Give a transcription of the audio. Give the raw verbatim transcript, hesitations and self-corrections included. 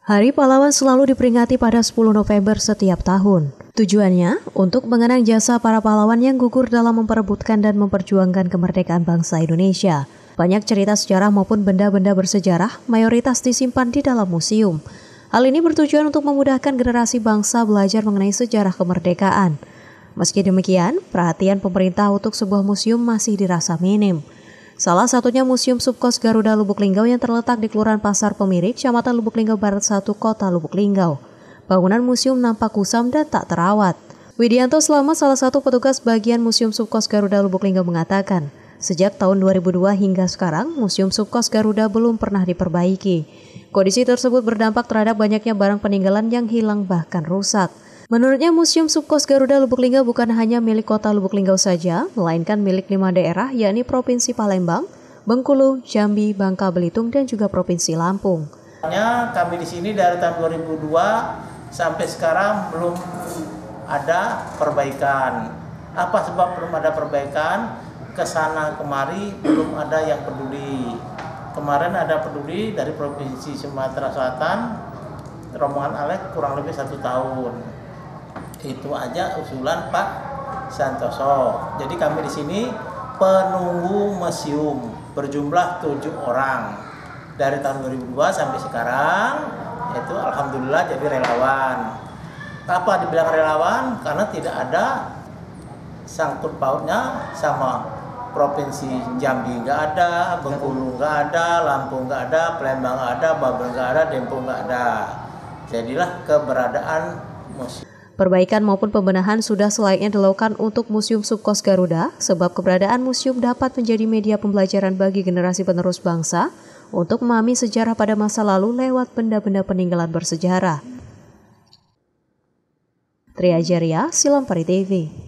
Hari Pahlawan selalu diperingati pada sepuluh November setiap tahun. Tujuannya untuk mengenang jasa para pahlawan yang gugur dalam memperebutkan dan memperjuangkan kemerdekaan bangsa Indonesia. Banyak cerita sejarah maupun benda-benda bersejarah mayoritas disimpan di dalam museum. Hal ini bertujuan untuk memudahkan generasi bangsa belajar mengenai sejarah kemerdekaan. Meski demikian, perhatian pemerintah untuk sebuah museum masih dirasa minim. Salah satunya Museum Subkos Garuda Lubuk Linggau yang terletak di Kelurahan Pasar Pemirik, Kecamatan Lubuk Linggau Barat satu, Kota Lubuk Linggau. Bangunan museum nampak kusam dan tak terawat. Widianto Slamet, salah satu petugas bagian Museum Subkos Garuda Lubuk Linggau mengatakan, sejak tahun dua ribu dua hingga sekarang, Museum Subkos Garuda belum pernah diperbaiki. Kondisi tersebut berdampak terhadap banyaknya barang peninggalan yang hilang bahkan rusak. Menurutnya, Museum Subkos Garuda Lubuk Linggau bukan hanya milik Kota Lubuk Linggau saja, melainkan milik lima daerah, yakni Provinsi Palembang, Bengkulu, Jambi, Bangka Belitung, dan juga Provinsi Lampung. Kami di sini dari tahun dua ribu dua sampai sekarang belum ada perbaikan. Apa sebab belum ada perbaikan? Kesana kemari belum ada yang peduli. Kemarin ada peduli dari Provinsi Sumatera Selatan, rombongan Alek kurang lebih satu tahun. Itu aja usulan Pak Santoso. Jadi kami di sini penunggu museum berjumlah tujuh orang dari tahun dua ribu dua sampai sekarang. Itu alhamdulillah jadi relawan. Apa dibilang relawan? Karena tidak ada sangkut pautnya sama Provinsi Jambi nggak ada, Bengkulu nggak ada, Lampung nggak ada, Palembang nggak ada, Babel nggak ada, Dempo nggak ada. Jadilah keberadaan museum. Perbaikan maupun pembenahan sudah selayaknya dilakukan untuk Museum Subkos Garuda, sebab keberadaan museum dapat menjadi media pembelajaran bagi generasi penerus bangsa untuk memahami sejarah pada masa lalu lewat benda-benda peninggalan bersejarah. Tria Jeria, Silampari T V.